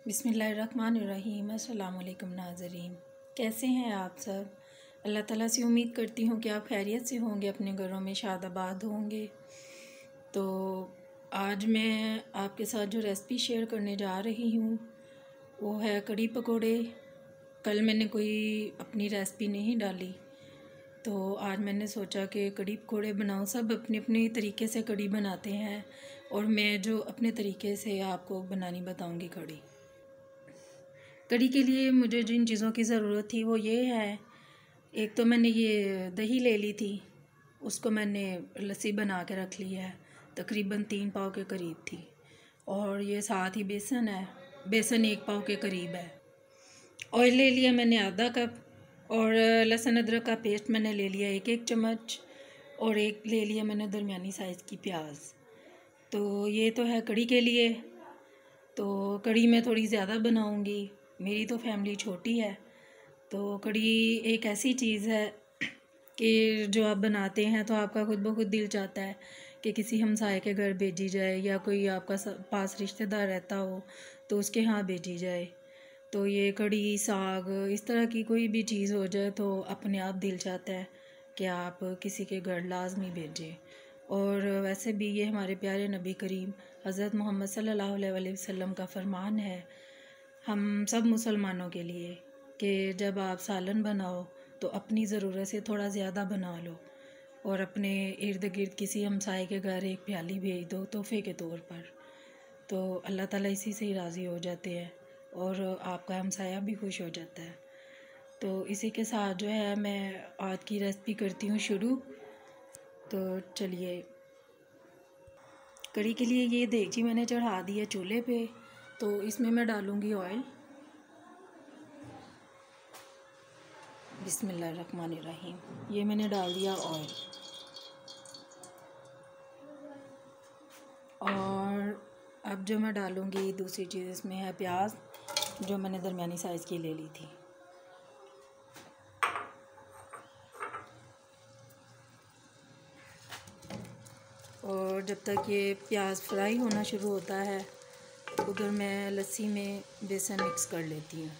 बिस्मिल्लाहिर्रहमानिर्रहीम। अस्सलाम वालेकुम नाज़रीन, कैसे हैं आप सब। अल्लाह ताला से उम्मीद करती हूँ कि आप खैरियत से होंगे, अपने घरों में शादाबाद होंगे। तो आज मैं आपके साथ जो रेसिपी शेयर करने जा रही हूँ वो है कड़ी पकोड़े। कल मैंने कोई अपनी रेसिपी नहीं डाली, तो आज मैंने सोचा कि कड़ी पकोड़े बनाऊँ। सब अपने अपने तरीके से कड़ी बनाते हैं और मैं जो अपने तरीके से आपको बनानी बताऊँगी कड़ी। कड़ी के लिए मुझे जिन चीज़ों की ज़रूरत थी वो ये है, एक तो मैंने ये दही ले ली थी, उसको मैंने लस्सी बना के रख ली है, तकरीबन 3 पाव के करीब थी। और ये साथ ही बेसन है, बेसन 1 पाव के करीब है। ऑयल ले लिया मैंने आधा कप, और लहसुन अदरक का पेस्ट मैंने ले लिया 1-1 चम्मच, और एक ले लिया मैंने दरमियानी साइज़ की प्याज। तो ये तो है कड़ी के लिए। तो कड़ी मैं थोड़ी ज़्यादा बनाऊंगी, मेरी तो फैमिली छोटी है। तो कड़ी एक ऐसी चीज़ है कि जो आप बनाते हैं तो आपका खुद ब खुद दिल चाहता है कि किसी हमसाये के घर भेजी जाए, या कोई आपका पास रिश्तेदार रहता हो तो उसके यहाँ भेजी जाए। तो ये कड़ी, साग, इस तरह की कोई भी चीज़ हो जाए तो अपने आप दिल चाहता है कि आप किसी के घर लाजमी भेजें। और वैसे भी ये हमारे प्यारे नबी करीम हज़रत मोहम्मद सल्लल्लाहु अलैहि वसल्लम का फरमान है हम सब मुसलमानों के लिए कि जब आप सालन बनाओ तो अपनी ज़रूरत से थोड़ा ज़्यादा बना लो और अपने इर्द गिर्द किसी हमसाये के घर एक प्याली भेज दो तोहफ़े के तौर पर। तो अल्लाह ताला इसी से ही राज़ी हो जाते हैं और आपका हमसाया भी खुश हो जाता है। तो इसी के साथ जो है मैं आज की रेसिपी करती हूँ शुरू। तो चलिए, कड़ी के लिए ये देगची मैंने चढ़ा दी है चूल्हे पे। तो इसमें मैं डालूँगी ऑयल। बिस्मिल्लाहिर्रहमानिर्रहीम। ये मैंने डाल दिया ऑयल, और अब जो मैं डालूँगी दूसरी चीज़ इसमें है प्याज, जो मैंने दरमियानी साइज़ की ले ली थी। और जब तक ये प्याज फ्राई होना शुरू होता है उधर मैं लस्सी में बेसन मिक्स कर लेती हूँ।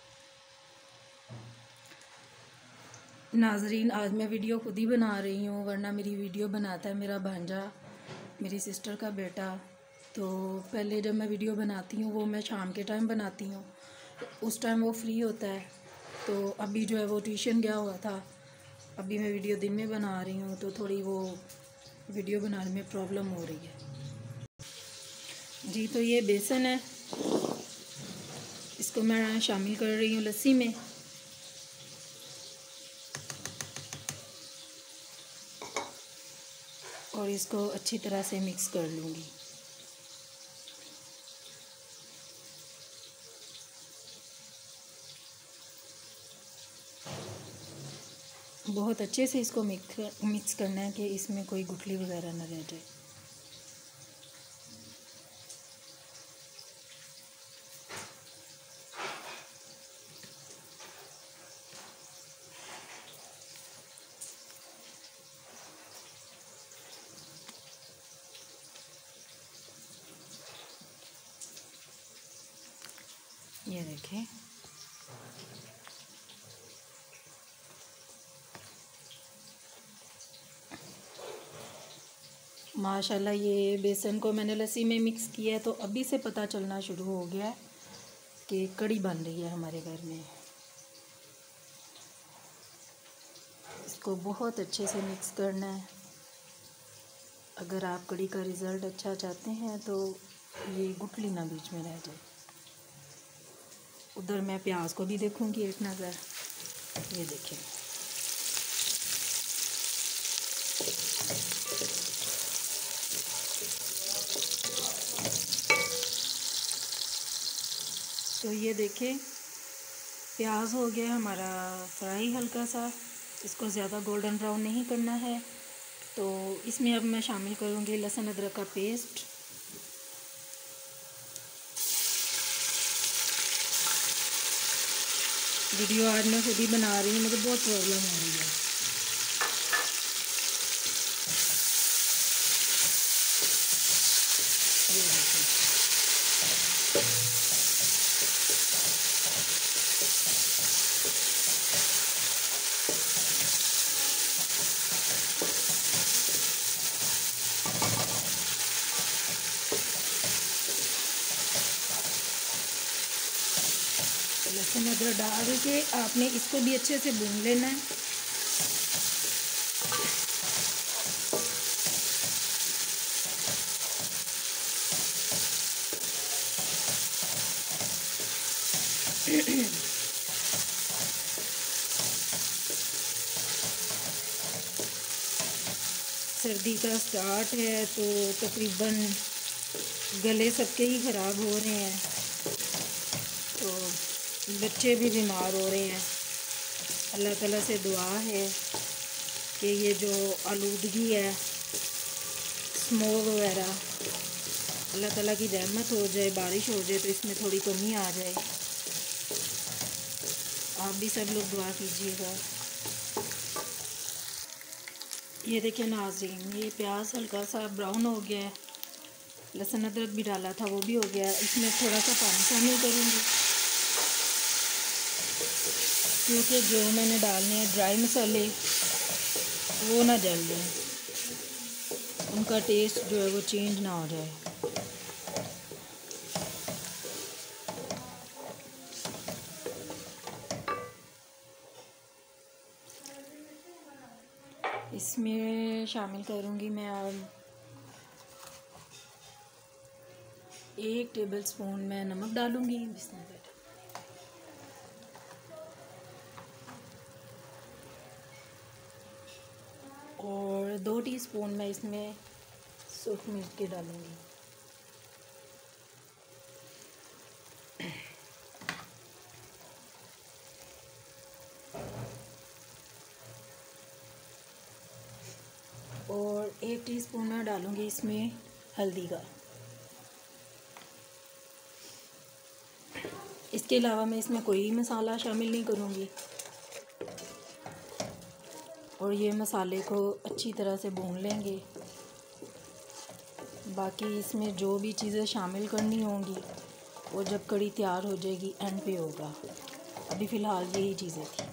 नाज़रीन, आज मैं वीडियो खुद ही बना रही हूँ, वरना मेरी वीडियो बनाता है मेरा भांजा, मेरी सिस्टर का बेटा। तो पहले जब मैं वीडियो बनाती हूँ वो मैं शाम के टाइम बनाती हूँ, उस टाइम वो फ्री होता है। तो अभी जो है वो ट्यूशन गया हुआ था, अभी मैं वीडियो दिन में बना रही हूँ, तो थोड़ी वो वीडियो बनाने में प्रॉब्लम हो रही है जी। तो ये बेसन है, इसको मैं शामिल कर रही हूँ लस्सी में। और इसको अच्छी तरह से मिक्स कर लूँगी। बहुत अच्छे से इसको मिक्स करना है कि इसमें कोई गुठली वगैरह न रह जाए। ये देखें, माशाल्लाह ये बेसन को मैंने लस्सी में मिक्स किया है, तो अभी से पता चलना शुरू हो गया है कि कड़ी बन रही है हमारे घर में। इसको बहुत अच्छे से मिक्स करना है। अगर आप कड़ी का रिज़ल्ट अच्छा चाहते हैं तो ये गुठली ना बीच में रह जाए। उधर मैं प्याज को भी देखूंगी एक नज़र। ये देखें, तो ये देखें प्याज हो गया हमारा फ्राई हल्का सा, इसको ज़्यादा गोल्डन ब्राउन नहीं करना है। तो इसमें अब मैं शामिल करूँगी लहसुन अदरक का पेस्ट। वीडियो आज मैं खुद ही बना रही हूँ, मुझे बहुत प्रॉब्लम हो रही है। लहसुन अदरक डाल के आपने इसको भी अच्छे से भून लेना है। सर्दी का स्टार्ट है तो तकरीबन गले सबके ही ख़राब हो रहे हैं, तो बच्चे भी बीमार हो रहे हैं। अल्लाह ताला से दुआ है कि ये जो आलूदगी है, स्मोक वगैरह, अल्लाह ताला की रहमत हो जाए, बारिश हो जाए तो इसमें थोड़ी कमी आ जाए। आप भी सब लोग दुआ कीजिएगा। ये देखिए नाज़रीन, ये प्याज हल्का सा ब्राउन हो गया है, लहसुन अदरक भी डाला था वो भी हो गया है। इसमें थोड़ा सा पानी शामिल करूँगी क्योंकि जो मैंने डालने हैं ड्राई मसाले वो ना जल जाए, उनका टेस्ट जो है वो चेंज ना हो जाए। इसमें शामिल करूँगी मैं अब 1 टेबलस्पून मैं नमक डालूँगी। बिस्मिल्लाह। और 2 टीस्पून मैं इसमें सूख मिर्च के डालूँगी। और 1 टीस्पून मैं डालूँगी इसमें हल्दी का। इसके अलावा मैं इसमें कोई मसाला शामिल नहीं करूँगी। और ये मसाले को अच्छी तरह से भून लेंगे। बाकी इसमें जो भी चीज़ें शामिल करनी होंगी वो जब कड़ी तैयार हो जाएगी एंड पे होगा। अभी फ़िलहाल यही चीज़ें थी।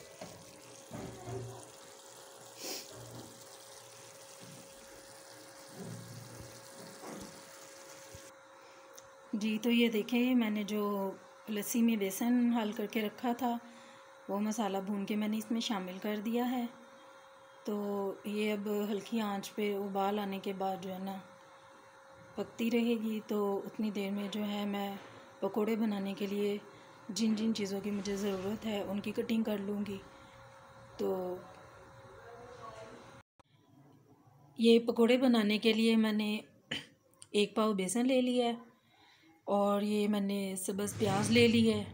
जी तो ये देखें, मैंने जो लस्सी में बेसन हल करके रखा था वो मसाला भून के मैंने इसमें शामिल कर दिया है। तो ये अब हल्की आंच पे उबाल आने के बाद जो है ना पकती रहेगी। तो उतनी देर में जो है मैं पकोड़े बनाने के लिए जिन जिन चीज़ों की मुझे ज़रूरत है उनकी कटिंग कर लूँगी। तो ये पकोड़े बनाने के लिए मैंने 1 पाव बेसन ले लिया है और ये मैंने सब्ज़ प्याज ले ली है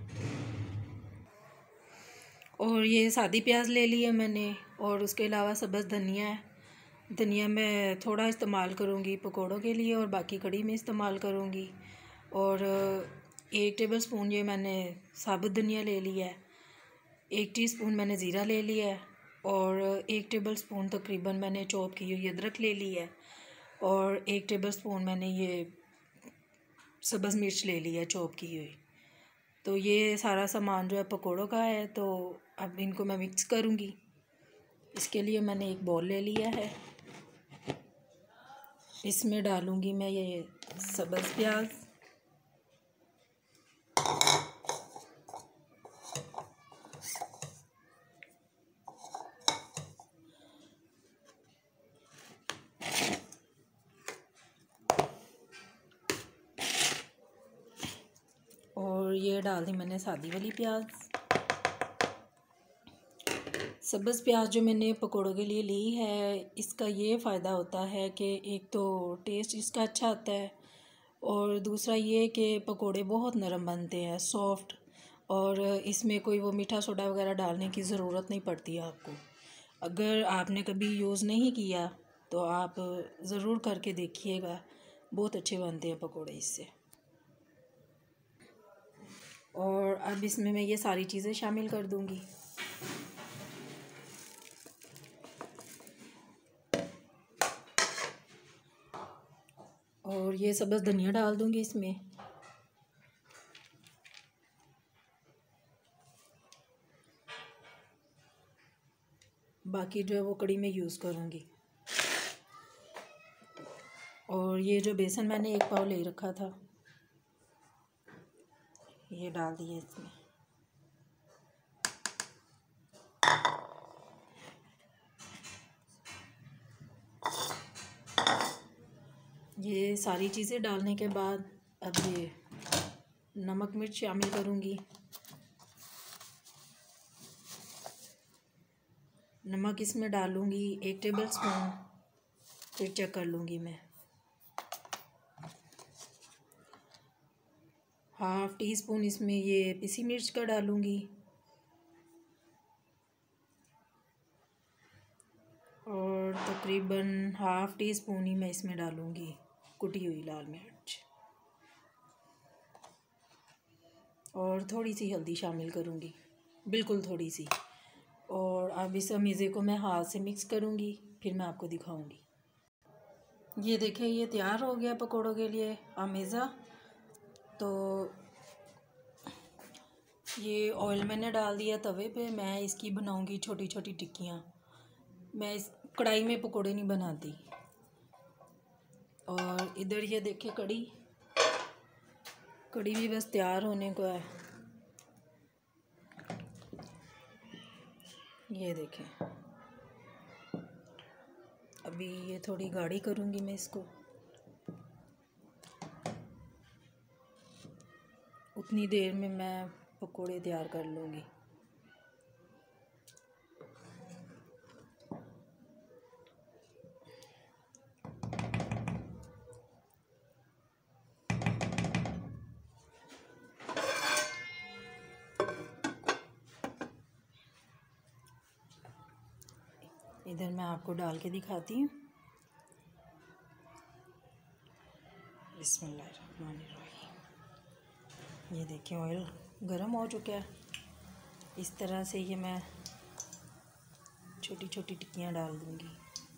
और ये सादी प्याज ले ली है मैंने। और उसके अलावा सब्ज़ धनिया है। धनिया मैं थोड़ा इस्तेमाल करूँगी पकोड़ों के लिए और बाकी कड़ी में इस्तेमाल करूँगी। और 1 टेबलस्पून ये मैंने साबुत धनिया ले लिया है। 1 टीस्पून मैंने ज़ीरा ले लिया है और 1 टेबलस्पून तकरीबन मैंने चॉप की हुई अदरक ले ली है और 1 टेबलस्पून मैंने ये सब्ज़ मिर्च ले ली है चॉप की हुई। तो ये सारा सामान जो है पकोड़ों का है। तो अब इनको मैं मिक्स करूँगी। इसके लिए मैंने एक बॉल ले लिया है। इसमें डालूँगी मैं ये सब्ज़ प्याज, और ये डाल दी मैंने सादी वाली प्याज। सब्ज़ प्याज जो मैंने पकोड़ों के लिए ली है, इसका ये फ़ायदा होता है कि एक तो टेस्ट इसका अच्छा आता है और दूसरा ये कि पकोड़े बहुत नरम बनते हैं, सॉफ्ट। और इसमें कोई वो मीठा सोडा वगैरह डालने की ज़रूरत नहीं पड़ती है आपको। अगर आपने कभी यूज़ नहीं किया तो आप ज़रूर करके देखिएगा, बहुत अच्छे बनते हैं पकोड़े इससे। और अब इसमें मैं ये सारी चीज़ें शामिल कर दूँगी। और ये सब्ज़ धनिया डाल दूँगी इसमें। बाकी जो है वो कड़ी में यूज़ करूँगी। और ये जो बेसन मैंने 1 पाव ले रखा था ये डाल दिया इसमें। ये सारी चीज़ें डालने के बाद अब ये नमक मिर्च शामिल करूँगी। नमक इसमें डालूँगी 1 टेबलस्पून, फिर चेक कर लूँगी मैं। 1/2 टीस्पून इसमें ये पिसी मिर्च का डालूँगी और तकरीबन 1/2 टीस्पून ही मैं इसमें डालूँगी कुटी हुई लाल मिर्च और थोड़ी सी हल्दी शामिल करूँगी, बिल्कुल थोड़ी सी। और अब इस अमेज़े को मैं हाथ से मिक्स करूँगी, फिर मैं आपको दिखाऊँगी। ये देखिए ये तैयार हो गया पकौड़ों के लिए अमेज़ा। तो ये ऑयल मैंने डाल दिया तवे पे। मैं इसकी बनाऊँगी छोटी छोटी टिक्कियाँ। मैं इस कढ़ाई में पकोड़े नहीं बनाती। और इधर ये देखिए कढ़ी भी बस तैयार होने को है। ये देखें, अभी ये थोड़ी गाढ़ी करूँगी मैं इसको। उतनी देर में मैं पकोड़े तैयार कर लूँगी। इधर मैं आपको डाल के दिखाती हूँ। बिस्मिल्लाहिर्रहमानिर्रहीम। ये देखिए ऑयल गरम हो चुका है। इस तरह से ये मैं छोटी छोटी टिक्कियाँ डाल दूँगी।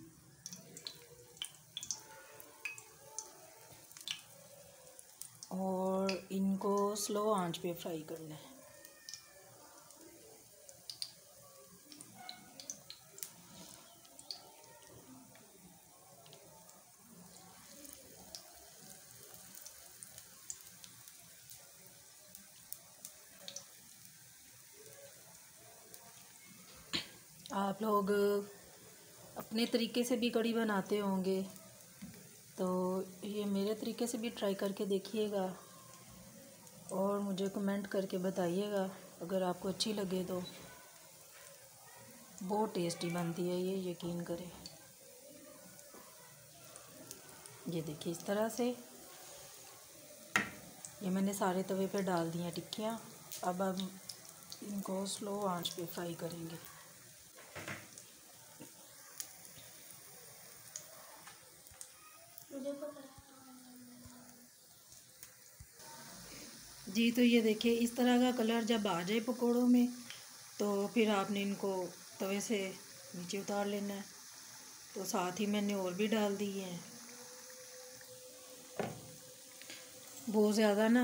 और इनको स्लो आंच पे फ्राई करना है। आप लोग अपने तरीके से भी कढ़ी बनाते होंगे, तो ये मेरे तरीके से भी ट्राई करके देखिएगा और मुझे कमेंट करके बताइएगा अगर आपको अच्छी लगे तो। बहुत टेस्टी बनती है ये, यकीन करें। ये देखिए इस तरह से ये मैंने सारे तवे पे डाल दी हैं टिक्कियाँ। अब इनको स्लो आंच पे फ्राई करेंगे। जी तो ये देखिए इस तरह का कलर जब आ जाए पकोड़ों में तो फिर आपने इनको तवे से नीचे उतार लेना है। तो साथ ही मैंने और भी डाल दी हैं। बहुत ज़्यादा ना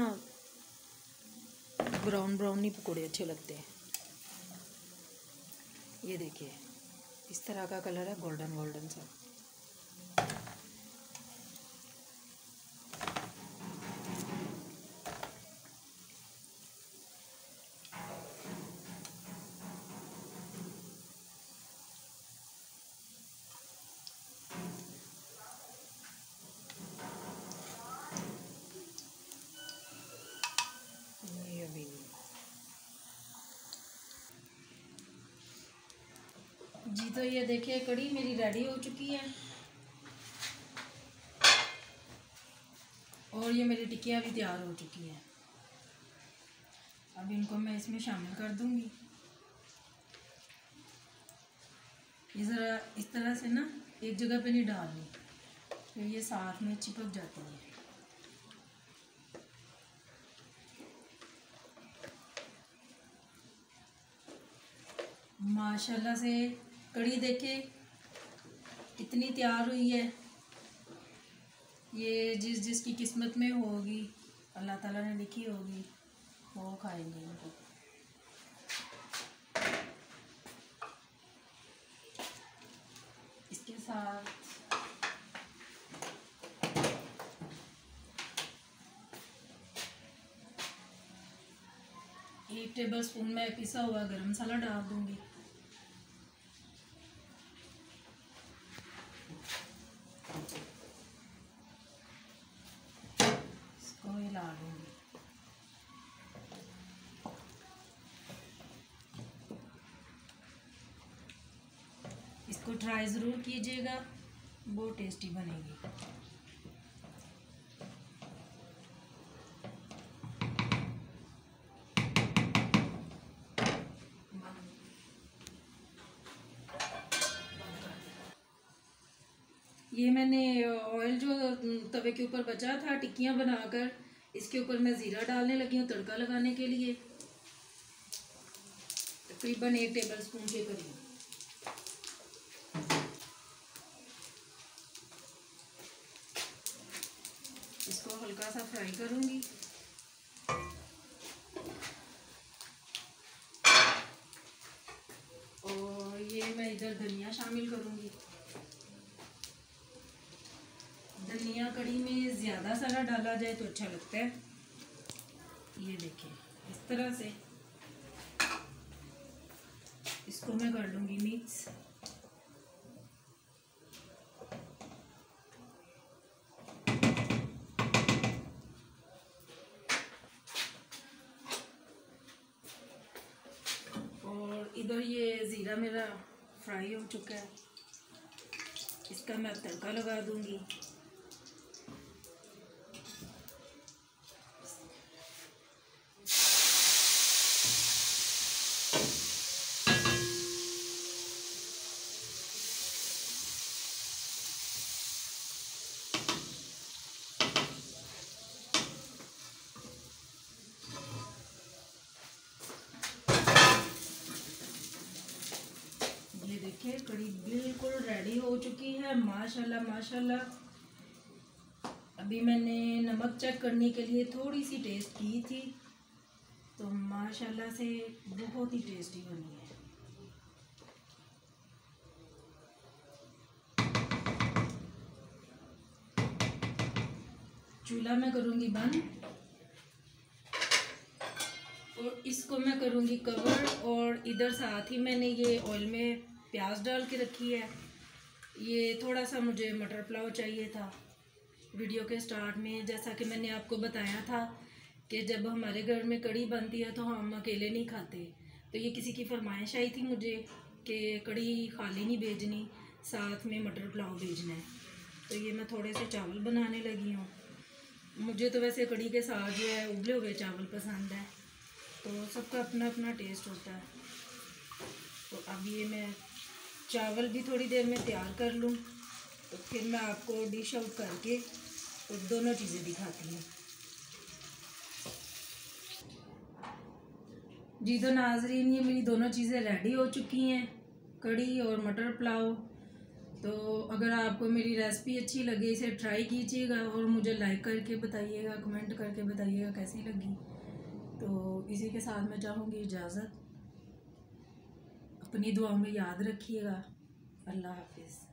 ब्राउन ब्राउन नहीं पकोड़े अच्छे लगते हैं। ये देखिए इस तरह का कलर है, गोल्डन गोल्डन सा। जी तो ये देखिए कढ़ी मेरी रेडी हो चुकी है और ये मेरी टिक्कियाँ भी तैयार हो चुकी हैं। अब इनको मैं इसमें शामिल कर दूंगी। ये ज़रा इस तरह से ना एक जगह पे नहीं डालनी, फिर ये साथ में चिपक जाती है। माशाल्लाह से कढ़ी देखे कितनी तैयार हुई है। ये जिसकी किस्मत में होगी, अल्लाह ताला ने लिखी होगी, वो खाएंगे इनको। इसके साथ एक टेबलस्पून मैं पिसा हुआ गरम मसाला डाल दूंगी। इसको ट्राई ज़रूर कीजिएगा, बहुत टेस्टी बनेगी। ये मैंने ऑयल जो तवे के ऊपर बचा था टिक्कियाँ बनाकर, इसके ऊपर मैं ज़ीरा डालने लगी हूँ तड़का लगाने के लिए, तकरीबन 1 टेबल स्पून के करीब। इसको हल्का सा फ्राई करूँगी। और ये मैं इधर धनिया शामिल करूँगी। धनिया कड़ी में ज़्यादा सारा डाला जाए तो अच्छा लगता है। ये देखिए इस तरह से इसको मैं कर लूँगी मिक्स। और इधर ये ज़ीरा मेरा फ्राई हो चुका है, इसका मैं तड़का लगा दूँगी। ये देखिए कड़ी बिल्कुल रेडी हो चुकी है, माशाल्लाह माशाल्लाह। अभी मैंने नमक चेक करने के लिए थोड़ी सी टेस्ट की थी, तो माशाल्लाह से बहुत ही टेस्टी बनी है। चूल्हा मैं करूँगी बंद और इसको मैं करूँगी कवर। और इधर साथ ही मैंने ये ऑयल में प्याज डाल के रखी है। ये थोड़ा सा मुझे मटर पुलाव चाहिए था। वीडियो के स्टार्ट में जैसा कि मैंने आपको बताया था कि जब हमारे घर में कड़ी बनती है तो हम अकेले नहीं खाते, तो ये किसी की फरमाइश आई थी मुझे कि कड़ी खाली नहीं भेजनी, साथ में मटर पुलाव भेजना है। तो ये मैं थोड़े से चावल बनाने लगी हूँ। मुझे तो वैसे कड़ी के साथ जो है उबले हुए चावल पसंद है, तो सबका अपना अपना टेस्ट होता है। तो अब ये मैं चावल भी थोड़ी देर में तैयार कर लूँ, तो फिर मैं आपको डिश आउट करके तो दोनों चीज़ें दिखाती हूँ। जी तो नाजरीन, ये मेरी दोनों चीज़ें रेडी हो चुकी हैं, कड़ी और मटर पुलाव। तो अगर आपको मेरी रेसिपी अच्छी लगे इसे ट्राई कीजिएगा और मुझे लाइक करके बताइएगा, कमेंट करके बताइएगा कैसी लगी। तो इसी के साथ मैं चाहूँगी इजाज़त। अपनी दुआओं में याद रखिएगा। अल्लाह हाफिज़।